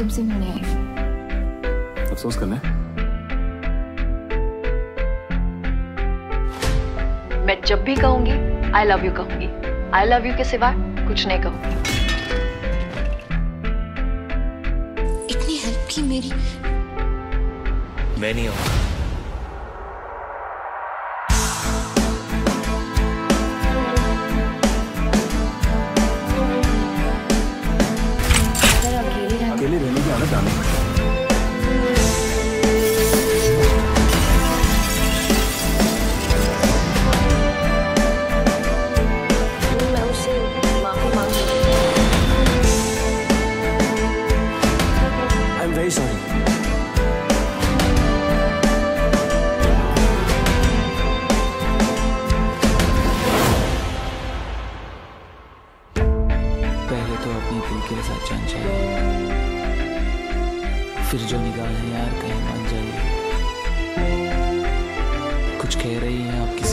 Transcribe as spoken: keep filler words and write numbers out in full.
तुमसे मिलने आई हूँ। अफसोस करना है? मैं जब भी कहूंगी आई लव यू कहूंगी, आई लव यू के सिवा कुछ नहीं कहूंगी। इतनी हेल्प की मेरी। मैं नहीं आऊंगा। अकेले रहने की आदत डालनी है। मैं उससे माफी मांगती हूँ। I am very sorry. पहले तो अपनी दिल के साथ जान चाहिए, फिर जो निगाहें यार कहीं मान जाइए। कुछ कह रही हैं आपकी